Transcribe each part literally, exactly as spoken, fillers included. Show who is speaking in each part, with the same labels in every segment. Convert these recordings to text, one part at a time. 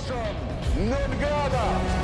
Speaker 1: Në Ngada.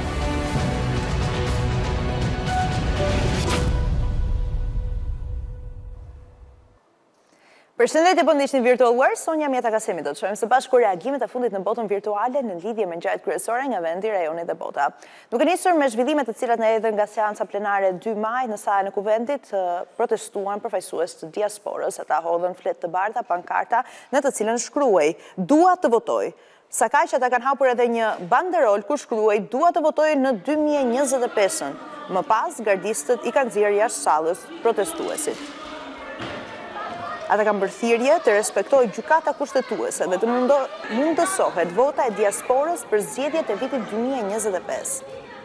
Speaker 2: Përshëndetje po ndihni virtualuar, Sonja Mjeta Kasemi do të shohim së bashku reagimet e fundit në botën virtuale në lidhje me ngjarjet kryesore nga vendi, rajoni dhe bota. Duke nisur me zhvillimet të cilat na erdhën nga seanca plenare dy maj në salën e Kuvendit, protestuan përfaqësues të diasporës, ata hodhën fletë të bardha, pankarta në të cilën shkruaj: "Dua të votoj". Sa kaq ata kanë hapur edhe një banderol ku shkruaj: "Dua të votoj në dy mijë e njëzet e pesën". Më pas, gardistët i kanë nxjerrë jashtë sallës protestuesit. Ata kanë bërë thirrje të respektojë gjykata kushtetuese dhe të mundësohet vota e diasporës për zgjedhjet e vitit dy mijë e njëzet e pesë.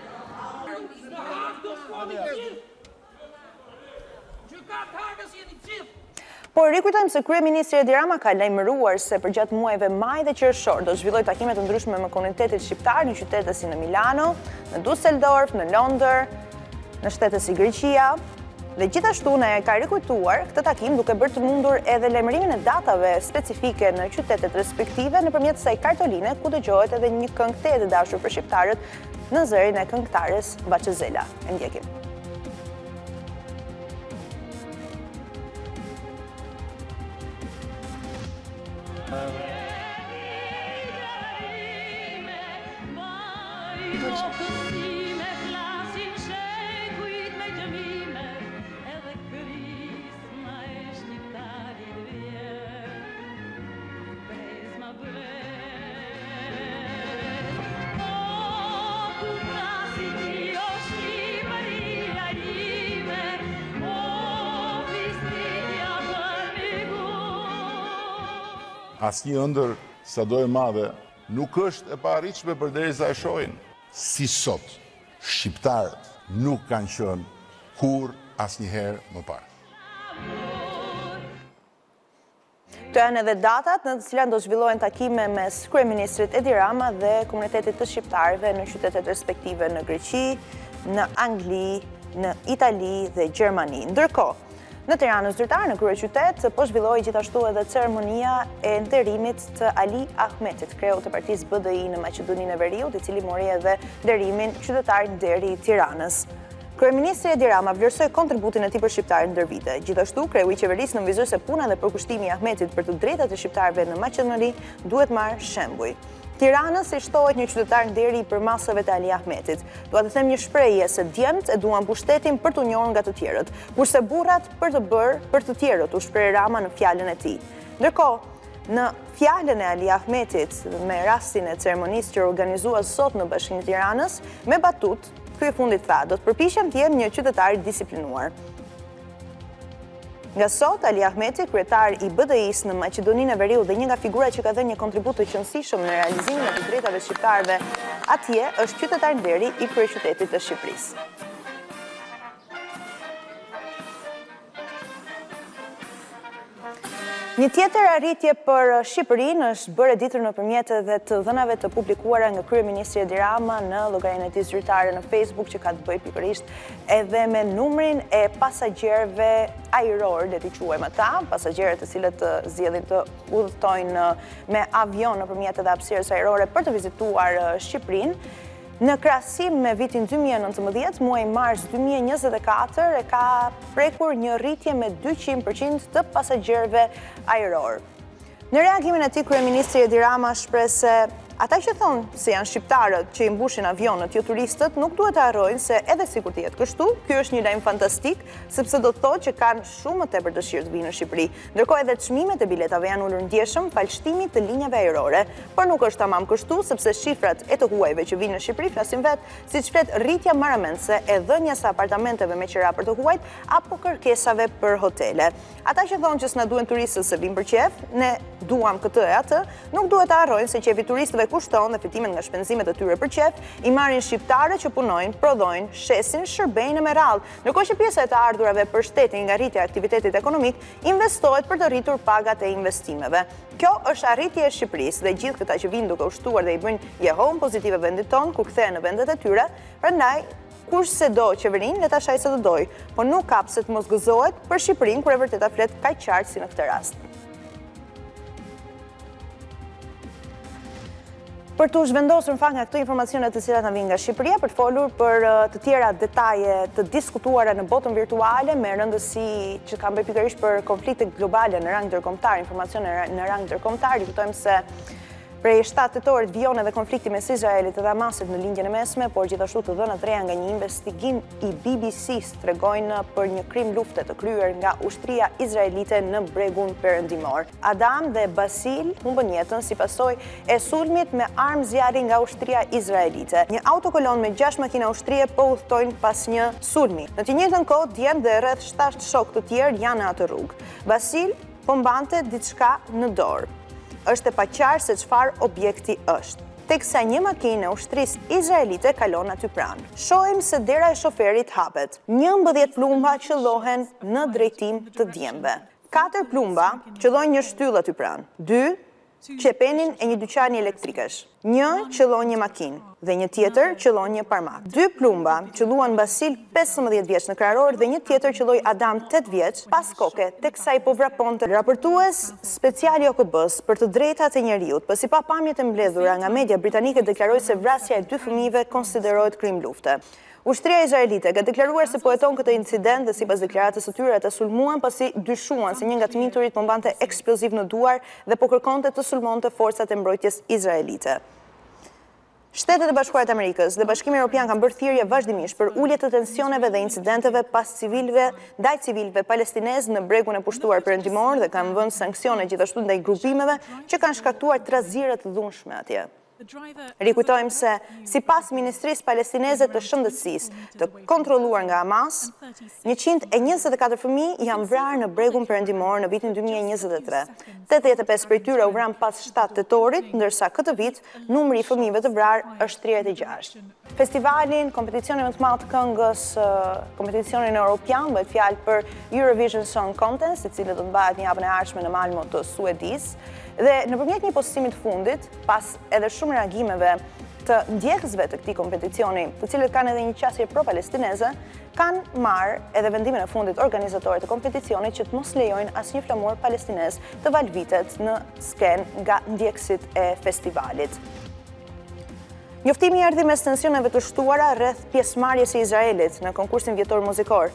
Speaker 2: Por rikujtojmë se kryeministri Edi Rama ka lajmëruar se përgjatë muajve maj dhe qershor do zhvillojë takime të ndryshme me komunitetin shqiptar në qytete si në Milano, në Düsseldorf, në Londër, në shtete si Greqia. Dhe gjithashtu ne ka rikujtuar këtë takim duke bërë të mundur edhe lajmërimin e datave specifike në qytetet respektive nëpërmjet kësaj kartoline ku dëgjohet edhe një këngë të dashur për shqiptarët në zërin e këngëtares Baçezela. E ndjekim.
Speaker 1: Asnjë ëndër sado e madhe nuk është e paarritshme përderisa e shohin. Si sot, shqiptarët nuk kanë qenë kur asnjëherë më parë.
Speaker 2: Këto janë edhe datat në të cilat do zhvillohen takime mes kryeministrit Edi Rama dhe komunitetit të shqiptarëve në qytetet respektive në Greqi, në Angli, në Itali dhe Gjermani. Ndërkohë, në Tiranë zyrtar në kryeqytet po zhvillohej gjithashtu edhe ceremonia e nderimit të Ali Ahmetit, kreu të partisë B D I në Maqedoninë e Veriut, i cili mori edhe nderimi qytetar nderi i Tiranës. Kryeministri Edi Rama vlerësoi kontributin e tij për shqiptarët ndër vite. Gjithashtu, kreu i qeverisë nënvizoi se puna dhe përkushtimi i Ahmetit për të drejtat e shqiptarëve në Maqedoni duhet marrë shembuj. Tiranës i shtohet një qytetar nderi për masave të Ali Ahmetit. Dua të them një shprehje se djemtë e duan pushtetin për të njohur nga të tjerët, kurse burrat për të bërë për të tjerët, u shpreh Rama në fjalën e tij. Ndërkohë, në fjalën e Ali Ahmetit me rastin e ceremonisë që organizuar sot në Bashkinë e Tiranës, me batut, ky i fundit tha: "Do të përpiqem të jem një qytetar i disiplinuar." Nga sot, Ali Ahmeti, kryetar i B D I-s në Maqedoninë e Veriut dhe një nga figurat që ka dhënë një kontribut të qëndësishëm në realizimin e të drejtave shqiptarëve atje, është qytetar nderi i kryeqytetit të Shqipërisë. Një tjetër arritje për Shqipërinë është bërë ditur nëpërmjet edhe të dhënave të publikuara nga kryeministri Edi Rama në llogarinë e tij zyrtare në Facebook, që ka të bëjë pikërisht edhe me numrin e pasagjerëve ajror, le t'i quajmë ata, pasagjerët të cilët zgjedhin të udhtojnë me avion nëpërmjet edhe hapësirës ajrore për të vizituar Shqipërinë. Në krahasim me vitin dy mijë e nëntëmbëdhjetë, muaj mars dy mijë e njëzet e katër e ka prekur një rritje me dyqind përqind të pasagjerëve ajror. Në reagimin e tij, kryeministri Edi Rama shpreh se ata që thonë se janë shqiptarët që i mbushin avionët, jo turistët, nuk duhet të harrojnë se edhe sikur të jetë kështu, ky është një lajm fantastik, sepse do të thotë që kanë shumë më tepër dëshirë të vinë në Shqipëri. Ndërkohë edhe çmimet e biletave janë ulur ndjeshëm fal shtimit të linjave ajrore, por nuk është tamam kështu, sepse shifrat e të huajve që vinë në Shqipëri flasin vetë, siç flet rritja marramendse e dhënies së apartamenteve me qira për të huajt apo kërkesave për hotele. Ata që thonë që s'na duhen turistët se vinë për qef, ne duam këtë e atë, nuk duhet të harrojnë se qefi turistëve kushton dhe fitimet nga shpenzimet e tyre për qef, i marrin shqiptarët që punojnë, prodhojnë, shesin, shërbejnë me radhë. Ndërkohë që pjesa e të ardhurave për shtetin nga rritja e aktivitetit ekonomik investohet për të rritur pagat e investimeve. Kjo është arritje e Shqipërisë dhe gjithë këta që vinë duke ushtuar dhe i bëjnë jehon pozitive vendit tonë kur kthehen në vendet e tyre, prandaj kush se do qeverinë, le ta shajë se do doj, por nuk kap se të mos gëzohet për Shqipërinë kur e vërteta flet kaq qartë si në këtë rast. Për të zhvendosur në fakt nga këto informacionet të cilat na vijnë nga Shqipëria për të folur për të tjera detaje të diskutuara në botën virtuale me rëndësi që kanë bërë pikërisht për konflikte globale në rang ndërkombëtar, informacione në rang ndërkombëtar, kuptojmë se prej shtatë tetorit vijon edhe konflikti mes Izraelit dhe Hamasit në lindjen e mesme, por gjithashtu të dhënat reja nga një investigim i B B C-s tregojnë për një krim lufte të kryer nga ushtria izraelite në bregun perëndimor. Adam dhe Basil humbën jetën si pasojë e sulmit me armë zjarri nga ushtria izraelite. Një autokolon me gjashtë makina ushtrie po udhtojnë pas një sulmi. Në të njëjtën kohë, djem dhe rreth shtatë shok të tjerë janë në atë rrugë. Basil po mbante diçka në dorë. Është e paqartë se çfarë objekti është, teksa një makinë e ushtrisë izraelite kalon aty pranë. Shohim se dera e shoferit hapet. njëmbëdhjetë plumba qëllohen në drejtim të djemve. katër plumba qëllojnë një shtyllë aty pranë. dy qepenin e një dyqani elektrikesh. Një qëllon një makinë dhe një tjetër qëllon një parmak. Dy plumba qëlluan Basil pesëmbëdhjetë vjeç në krahorë dhe një tjetër qëlloi Adam tetë vjeç pas koke, teksa i po vraponte. Raportues special i O K B-s për të drejtat e njeriut, pasi pa pamjet e mbledhura nga media britanike deklaroi se vrasja e dy fëmijëve konsiderohet krim lufte. Ushtria izraelite ka deklaruar se po heton këtë incident dhe sipas deklaratës së tyre ata sulmuan pasi dyshuan se një nga të miturit po mbante eksploziv në duar dhe po kërkonte të sulmonte forcat e mbrojtjes izraelite. Shtetet e Bashkuara të Amerikës dhe Bashkimi Evropian kanë bërë thirrje vazhdimisht për ulje të tensioneve dhe incidenteve pas civilëve, ndaj civilëve palestinezë në bregun e pushtuar perëndimor dhe kanë vënë sanksione gjithashtu ndaj grupimeve që kanë shkaktuar trazire të dhunshme atje. Rikujtojmë se sipas Ministrisë Palestineze të Shëndetësisë të kontrolluar nga Hamas, njëqind e njëzet e katër fëmijë janë vrarë në bregun perëndimor në vitin dy mijë e njëzet e tre. tetëdhjetë e pesë prej tyre u vran pas shtatë tetorit, ndërsa këtë vit numri i fëmijëve të vrarë është tridhjetë e gjashtë. Festivalin, kompeticionin më të madh të këngës, kompeticionin europian, bëhet fjalë për Eurovision Song Contest, i cili do të bëhet në javën e ardhshme në Malmö të Suedisë. Dhe nëpërmjet një postimi të fundit, pas edhe shumë reagimeve të ndjekësve të këtij kompeticioni, të cilët kanë edhe një qasje pro-palestineze, kanë marrë edhe vendimin e fundit organizatorët e kompeticionit që të mos lejojnë asnjë flamur palestinez të valvitet në skenë nga ndjekësit e festivalit. Njoftimi erdhi mes tensioneve të shtuara rreth pjesëmarrjes së Izraelit në konkursin vjetor muzikor.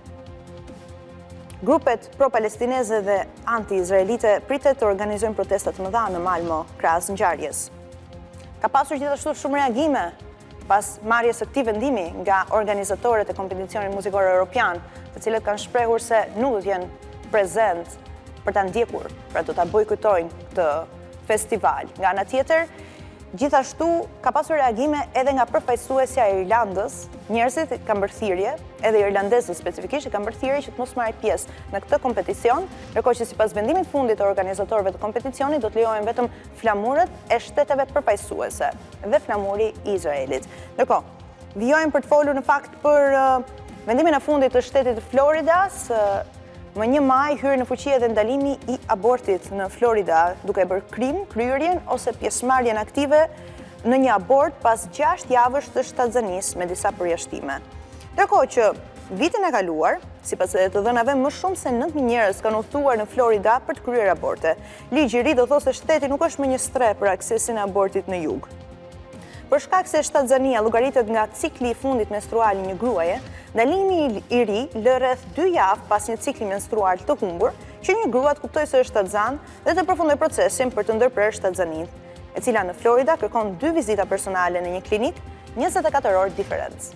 Speaker 2: Grupet pro-palestineze dhe anti-izraelite pritet të organizojnë protestat të mëdha në Malmö krahas ngjarjes. Ka pasur gjithashtu shumë reagime pas marrjes së këtij vendimi nga organizatorët e kompeticionit muzikor europian, të cilët kanë shprehur se nuk do të jenë prezent për ta ndjekur, pra do ta bojkotojnë këtë festival. Nga ana tjetër, gjithashtu ka pasur reagime edhe nga përfaqësuesja e Irlandës, njerëzit kanë bërë thirrje, edhe irlandezët specifikisht kanë bërë thirrje që të mos marrin pjesë në këtë kompeticion, ndërkohë që sipas vendimit të fundit të organizatorëve të kompeticionit do të lejohen vetëm flamurët e shteteve përfaqësuese dhe flamuri i Izraelit. Ndërkohë, vijojmë për të folur në fakt për vendimin e fundit të shtetit të Floridas. Më një maj hyrë në fuqi edhe ndalimi i abortit në Florida, duke bërë krim, kryerjen ose pjesëmarrjen aktive në një abort pas gjashtë javësh të shtatzanisë me disa përjashtime. Ndërkohë që vitin e kaluar, sipas edhe të dhënave, më shumë se nëntë mijë njerëz kanë udhëtuar në Florida për të kryer aborte. Ligji i ri do thotë se shteti nuk është më një stre për aksesin e abortit në jug. Për shkak se shtatzania llogaritet nga cikli i fundit menstrual i një gruaje, ndalimi i ri lë rreth dy javë pas një cikli menstrual të humbur, që një grua të kuptojë se është shtatzan dhe të përfundojë procesin për të ndërprerë shtatzaninë, e cila në Florida kërkon dy vizita personale në një klinik, njëzet e katër orë diferencë.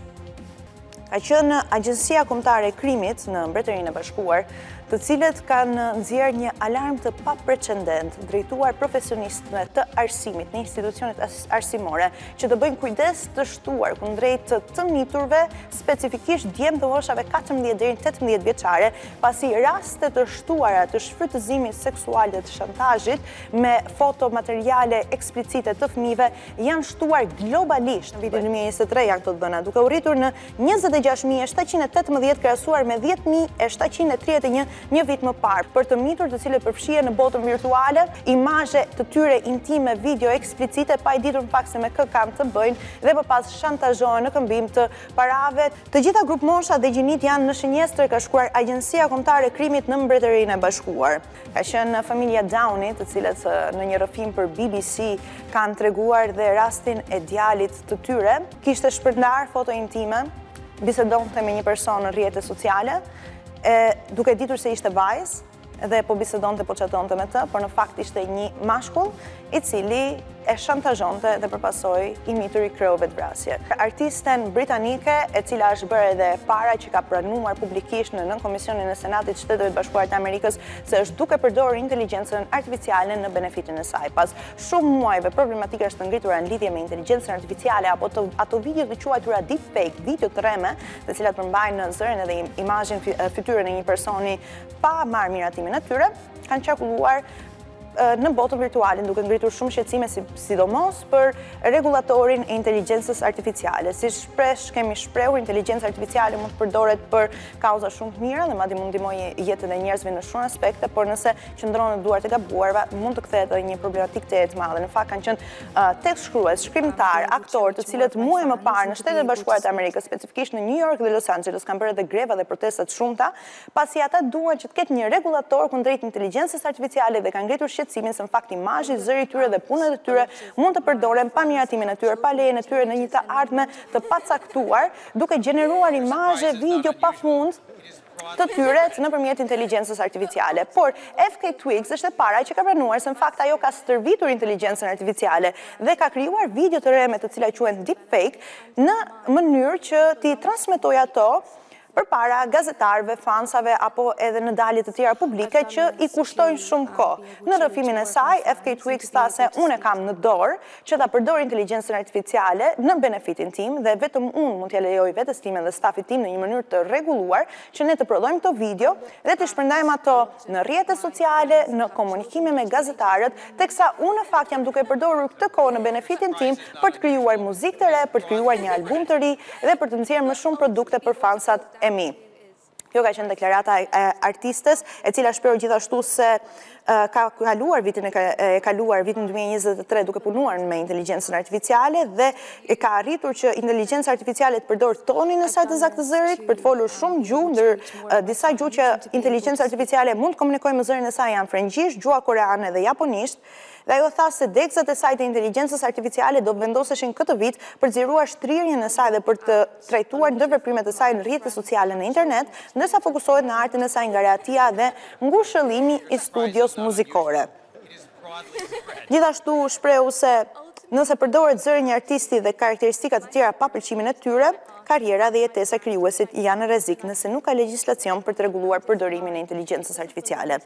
Speaker 2: Ka qenë Agjencia Kombëtare e Krimit në Mbretërinë e Bashkuar, të cilët kanë nxjerrë një alarm të paprecedent drejtuar profesionistëve të arsimit në institucionet arsimore që të bëjnë kujdes të shtuar kundrejt të miturve, specifikisht djemë të moshave katërmbëdhjetë deri në tetëmbëdhjetë vjeçare, pasi raste të shtuara të shfrytëzimit seksual dhe të shantazhit me fotomateriale eksplicite të fëmijëve janë shtuar globalisht. Në vitin dy mijë e njëzet e tre janë këto dhëna, duke u rritur në njëzet e gjashtë mijë e shtatëqind e tetëmbëdhjetë krahasuar me dhjetë mijë e shtatëqind e tridhjetë e një një vit më parë, për të mitur të cilët përfshihen në botën virtuale, imazhe të tyre intime, video eksplicite pa i ditur në fakt se me kë kanë të bëjnë dhe më pas shantazhohen në këmbim të parave. Të gjitha grup mosha dhe gjinit janë në shënjestër, ka shkruar Agjencia Kombëtare e Krimit në Mbretërinë e Bashkuar. Ka qenë familja Downey, të cilët në një rrëfim për B B C kanë treguar dhe rastin e djalit të tyre, kishte shpërndar foto intime, bisedonte me një person në rrjetet sociale, duke ditur se ishte vajzë dhe po bisedonte, po chatonte me të, por në fakt ishte një mashkull i cili e shantazhonte dhe përpasoj i mitur i kryove të vrasje. Artisten britanike, e cila është bërë edhe para që ka pranuar publikisht në Komisionin e Senatit të Shteteve të Bashkuara të Amerikës se është duke përdorur inteligjencën artificiale në benefitin e saj. Pas shumë muajve problematika është ngritura në lidhje me inteligjencën artificiale apo të, ato video të quajtura deepfake, video të rreme, të cilat përmbajnë zërin edhe imazhin fytyrën e një personi pa marrë miratimin e tyre, kanë qarkulluar në botën virtuale, duke ngritur shumë shqetësime, sidomos për regulatorin e inteligjencës artificiale. Si shpresh kemi shprehur, inteligjenca artificiale mund të përdoret për kauza shumë të mira dhe madje mund ndihmojë jetën e njerëzve në shumë aspekte, por nëse qëndron në duart e gabuarve, mund të kthehet edhe një problematik të të madhe. Në fakt kanë qenë tekstshkrues, shkrimtar, aktor, të cilët muaj më parë në Shtetet e Bashkuara të Amerikës, specifikisht në New York dhe Los Angeles, kanë bërë edhe greva dhe protesta të shumta, pasi ata duan që të ketë një regulator kundrejt inteligjencës artificiale dhe kanë ngritur shqetësimin se në fakt imazhi, zëri i tyre dhe punët e tyre mund të përdoren pa miratimin e tyre, pa lejen e tyre në një të ardhme të pacaktuar, duke gjeneruar imazhe, video pafund të tyre nëpërmjet inteligjencës artificiale. Por F K Twigs është e para që ka pranuar se në fakt ajo ka stërvitur inteligjencën artificiale dhe ka krijuar video të rreme të cilat quhen deepfake në mënyrë që t'i transmetojë ato për para gazetarëve, fansave, apo edhe në dalje të tjera publike që i kushtojnë shumë kohë. Në rrëfimin e saj, F K Twigs tha se unë e kam në dorë që ta përdor inteligjencën artificiale në benefitin tim dhe vetëm unë mund t'ja lejoj vetes time dhe stafit tim në një mënyrë të rregulluar që ne të prodhojmë këto video dhe të shpërndajmë ato në rrjetet sociale, në komunikime me gazetarët, teksa unë në fakt jam duke përdorur këtë kohë në benefitin tim për të krijuar muzikë të re, për të krijuar një album të ri dhe për të nxjerrë më shumë produkte për fansat e mi. Kjo ka qenë deklarata e artistes, e cila shprehur gjithashtu se ka kaluar vitin e kaluar vitin dy mijë e njëzet e tre duke punuar me inteligjencën artificiale dhe e ka arritur që inteligjenca artificiale të përdor tonin e saj të saktë të zërit për të folur shumë gjuhë, ndër disa gjuhë që inteligjenca artificiale mund të komunikojë me zërin e saj janë frëngjisht, gjuha koreane dhe japonisht. Dhe ajo tha se deksat e saj të inteligjencës artificiale do vendoseshin këtë vit për të zgjeruar shtrirjen e saj dhe për të trajtuar ndërveprimet e saj në rrjetet sociale në internet, ndërsa fokusohet në artin e saj nga reatia dhe ngushëllimi i studios muzikore. Gjithashtu shprehu se nëse përdoret zëri një artisti dhe karakteristikat të tjera pa pëlqimin e tyre, karriera dhe jetesa e krijuesit janë në rrezik nëse nuk ka legjislacion për të rregulluar përdorimin e inteligjencës artificiale.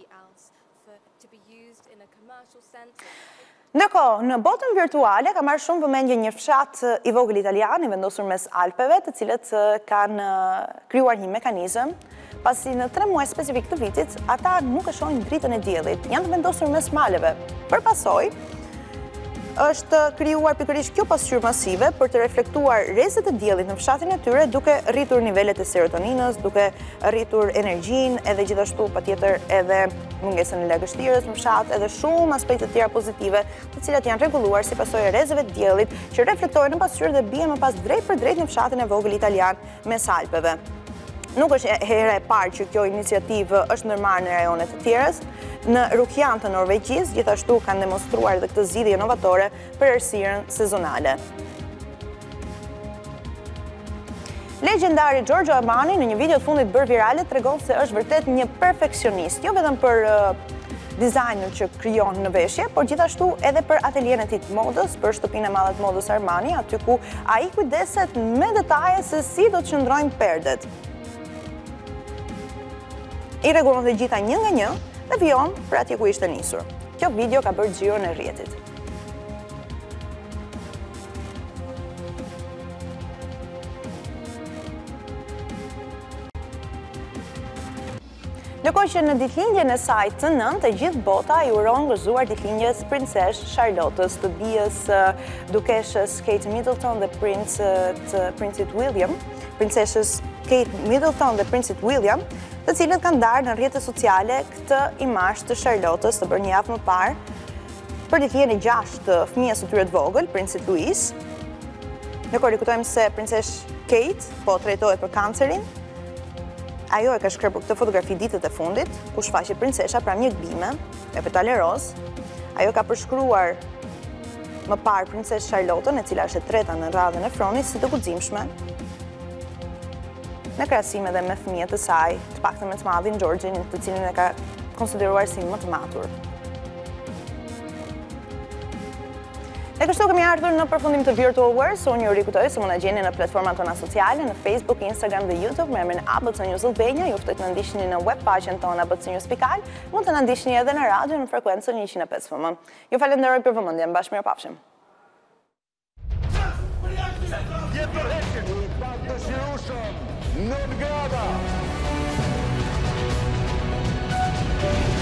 Speaker 2: Ndërkohë, në botën virtuale ka marrë shumë vëmendje një fshat i vogël italian i vendosur mes Alpeve, të cilët kanë krijuar një mekanizëm, pasi në tre muaj specifik të vitit, ata nuk e shohin dritën e diellit, janë të vendosur mes maleve. Përpasoj, është krijuar pikërisht kjo pasqyrë masive për të reflektuar rrezet e diellit në fshatin e tyre, duke rritur nivelet e serotoninës, duke rritur energjinë, edhe gjithashtu patjetër edhe mungesën e lagështirës në fshat, edhe shumë aspekte të tjera pozitive, të cilat janë rregulluar si pasojë e rrezeve të diellit që reflektohen në pasqyrë dhe bien më pas drejt për drejt në fshatin e vogël italian mes Alpeve. Nuk është hera e parë që kjo iniciativë është ndërmarrë në rajonet të tjerës. Në Rukjan të Norvegjisë, gjithashtu kanë demonstruar dhe këtë zgjidhje inovatore për errësirën sezonale. Legjendari Giorgio Armani në një video të fundit bërë virale tregon se është vërtet një perfeksionist, jo vetëm për dizajnin që krijon në veshje, por gjithashtu edhe për atelien e tij të modës, për shtëpinë e madhe të modës Armani, aty ku ai kujdeset me detaje se si do të qëndrojnë perdet. I rregullon të gjitha një nga një dhe vijon për atje ku ishte nisur. Kjo video ka bërë xhiron e rrjetit. Ndërkohë që në ditëlindjen e saj të nëntë, e gjithë bota i uron gëzuar ditëlindjes princesh Charlottës, të bijës dukeshës Kate Middleton dhe princit William, princeshës Kate Middleton dhe princit William, të cilët kanë darë në rrjetet sociale këtë imazh të Charlottës të bërë një javë më parë për ditëlindjen e gjashtë të fëmijës së tyre të vogël, princit Luis. Ne korriktojmë se princesh Kate po trajtohet për kancerin. Ajo e ka shkrepur këtë fotografi ditët e fundit, ku shfaqet princesha pranë një gbime me petale roz. Ajo ka përshkruar më parë princesh Charlottën, e cila është e treta në radhën e fronit, si të guximshme, në krahasim edhe me fëmijët e saj, të paktën me të madhin Georgjin, të cilin e ka konsideruar si më të matur. E kështu kemi ardhur në përfundim të Virtual Words, unë ju rikujtoj se mund na gjeni në platformat tona sociale, në Facebook, Instagram dhe YouTube, me emrin A B C News Albania. Ju ftoj të na ndiqni në webpagjen tonë a b c news pikal, mund të na ndiqni edhe në radio në frekuencën njëqind e pesë F M. Ju falenderoj për vëmendjen, bashkë mirupafshim.
Speaker 1: Non grada!